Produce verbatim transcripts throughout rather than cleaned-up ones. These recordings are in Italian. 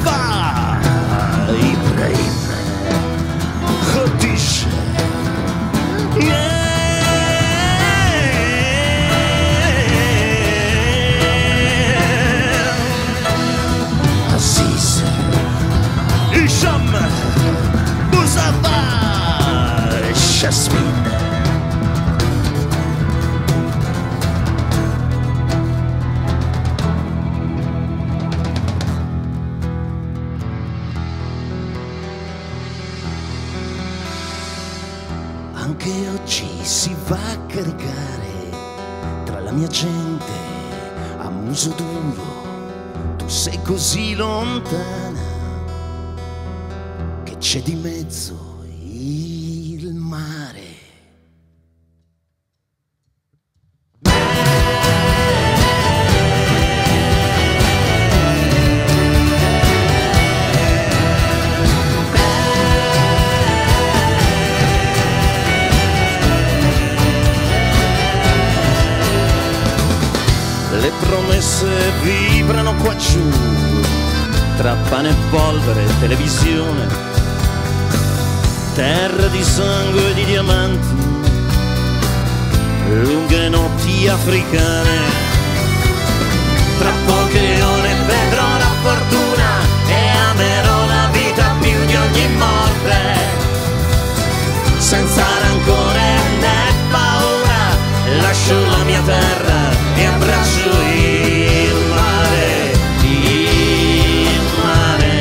Mustafa Ibrahim Khadija yeah. Aziz Hisham Mustafa Jasmine. Anche oggi si va a caricare tra la mia gente a muso duro. Tu sei così lontana che c'è di mezzo il mare. Le promesse vibrano qua giù, tra pane e polvere e televisione, terra di sangue e di diamanti, lunghe notti africane. Tra poche ore vedrò la fortuna e amerò la vita più di ogni morte, senza rancore né paura, lascio la mia terra e abbraccio il mare, il mare.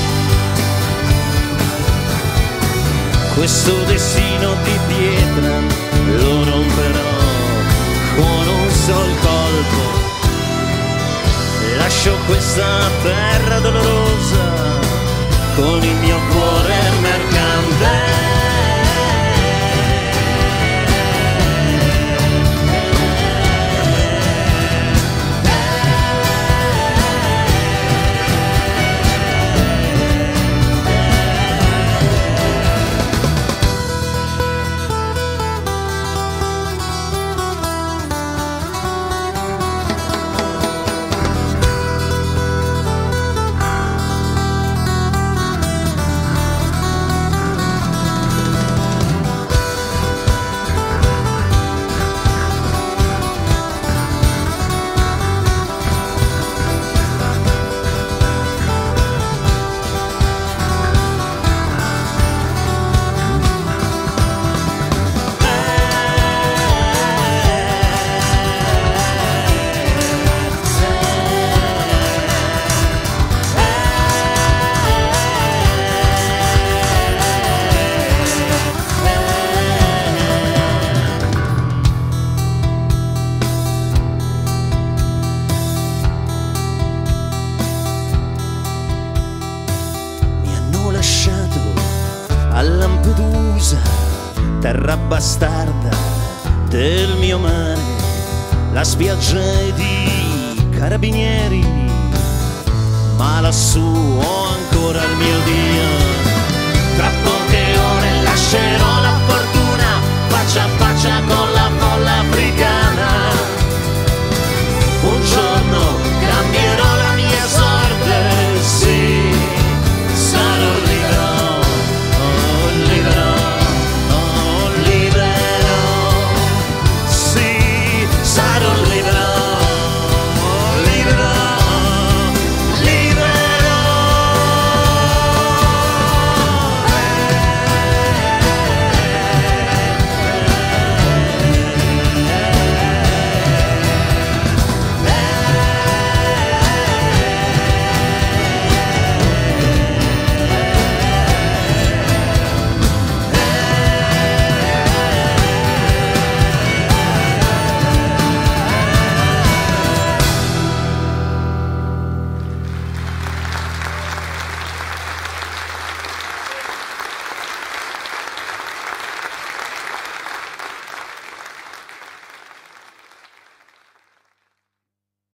Questo destino di pietra lo romperò con un sol colpo. Lascio questa terra dolorosa con il mio cuore mercante. A Lampedusa, terra bastarda del mio mare, la spiaggia è di carabinieri, ma lassù ho ancora il mio Dio.